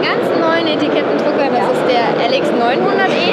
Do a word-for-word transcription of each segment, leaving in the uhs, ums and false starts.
ganz neuen Etikettendrucker, das ist der L X neunhundert E.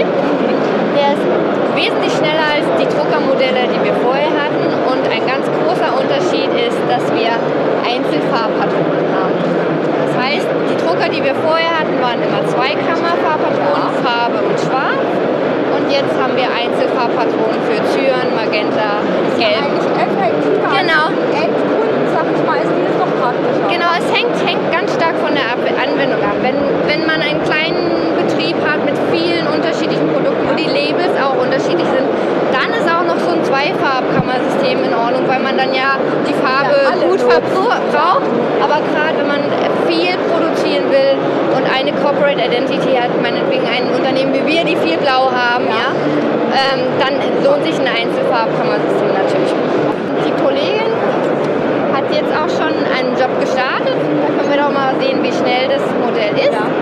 Der ist wesentlich schneller als die Druckermodelle, die wir vorher hatten. Und ein ganz großer Unterschied ist, dass wir Einzelfarbpatronen haben. Das heißt, die Drucker, die wir vorher hatten, waren immer Zweikammer-Farbpatronen, Farbe und Schwarz. Und jetzt haben wir Einzelfarbpatronen für Cyan, Magenta, Gelb. Eigentlich effektiver. Genau. Endkunden, sag ich mal, ist dieses doch praktischer. Genau, es hängt, hängt ganz stark von der Anwendung ab. Wenn, wenn man einen kleinen Betrieb hat mit vielen unterschiedlichen Produkten, wo die Labels auch unterschiedlich sind, dann ist auch noch so ein Zweifarbkammersystem in Ordnung, weil man dann ja die Farbe ja, gut verbraucht. Aber gerade wenn man viel produzieren will und eine Corporate Identity hat, meinetwegen ein Unternehmen wie wir, die viel Blau haben, ja. Ja, ähm, dann lohnt sich ein Einzelfarbkammersystem natürlich. Die Kollegin hat jetzt auch schon einen Job gestartet. Da können wir doch mal sehen, wie schnell das Modell ist. Ja.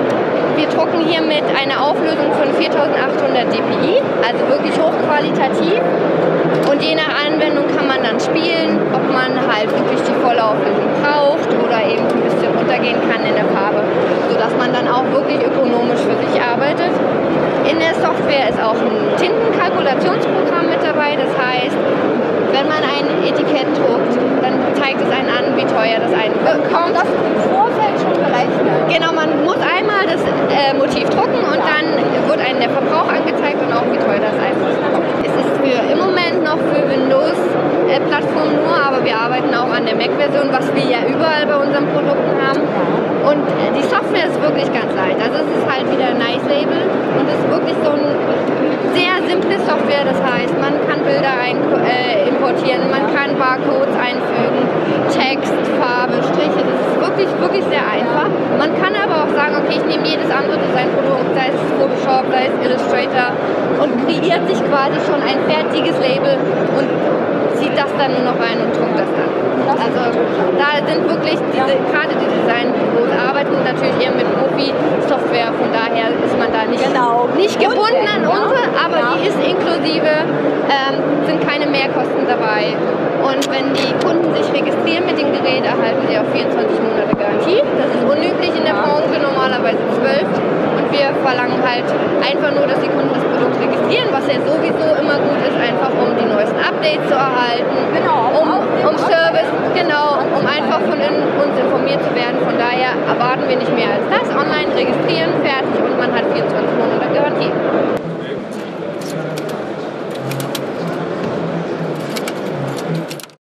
Wir drucken hier mit einer Auflösung von viertausendachthundert dpi, also wirklich hochqualitativ. Und je nach Anwendung kann man dann spielen, ob man halt wirklich die volle Auflösung braucht oder eben ein bisschen runtergehen kann in der Farbe, sodass man dann auch wirklich ökonomisch für sich arbeitet. In der Software ist auch ein Tintenkalkulationsprogramm mit dabei. Das heißt, wenn man ein Etikett druckt, dann zeigt es einen an, wie teuer das ein Kommt das im Vorfeld schon berechnet? Genau, man muss einmal das äh, Motiv drucken und ja. Dann wird einem der Verbrauch angezeigt und auch wie teuer das einfach ist. Es ist für im Moment noch für Windows-Plattformen nur, aber wir arbeiten auch an der Mac-Version, was wir ja überall bei unseren Produkten haben. Und äh, die Software ist wirklich ganz leicht. Also es ist halt wieder ein Nice Label und es ist wirklich so ein sehr simple Software. Das heißt, man kann Bilder ein, äh, importieren, man kann Barcodes einfügen, Text, Farbe, Striche. Das ist wirklich, wirklich sehr einfach. Man kann aber auch sagen, okay, ich nehme jedes andere Designprodukt, sei es Photoshop, sei es Illustrator und kreiert sich quasi schon ein fertiges Label und zieht das dann nur noch rein und druckt das dann. Also da sind wirklich diese, gerade die Designbüros arbeiten natürlich eher mit Profi-Software, von daher ist man da nicht, genau. nicht gebunden an unsere, aber ja. Die ist inklusive, ähm, sind keine Mehrkosten dabei. Und wenn die Kunden sich registrieren mit dem Gerät, erhalten sie auch vierundzwanzig Monate Garantie. Das ist unüblich in der Branche, normalerweise zwölf. Und wir verlangen halt einfach nur, dass die Kunden das Produkt registrieren, was ja sowieso immer gut ist, einfach um die neuesten Updates zu erhalten, genau, um, um Service, genau, um einfach von uns informiert zu werden. Von daher erwarten wir nicht mehr als das. Online registrieren, fertig und man hat vierundzwanzig Monate Garantie.